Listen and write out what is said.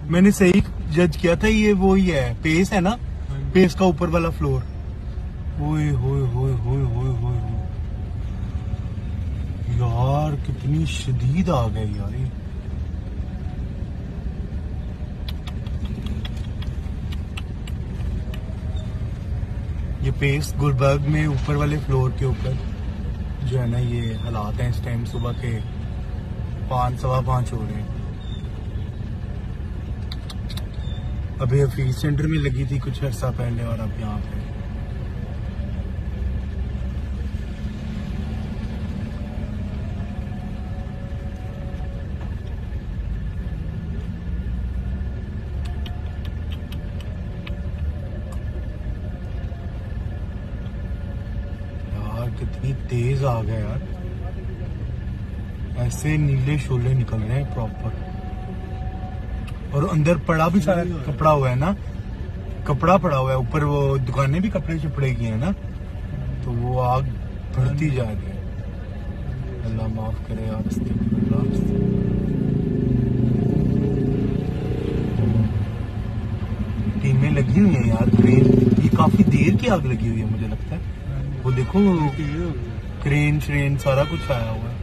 मैंने सही जज किया था, ये वो ही है, पेस है ना, पेस का ऊपर वाला फ्लोर। ओए होए होए होए होए होए यार, कितनी शदीद आ गई यार ये पेस गुलबर्ग में ऊपर वाले फ्लोर के ऊपर जो है ना, ये हालात हैं इस टाइम सुबह के 5-5:15 हो रहे हैं। अभी हफीज सेंटर में लगी थी कुछ अर्सा पहले, और अब यहाँ पे यार कितनी तेज आ गया यार, ऐसे नीले शोले निकल रहे हैं प्रॉपर। और अंदर पड़ा भी सारा कपड़ा हुआ है ना, कपड़ा पड़ा हुआ है ऊपर, वो दुकानें भी कपड़े चपड़े की है ना, तो वो आग बढ़ती जा रही है। अल्लाह माफ करे यार, टीमें लगी हुई हैं यार, क्रेन, ये काफी देर की आग लगी हुई है मुझे लगता है। वो देखो क्रेन श्रेन सारा कुछ आया हुआ है।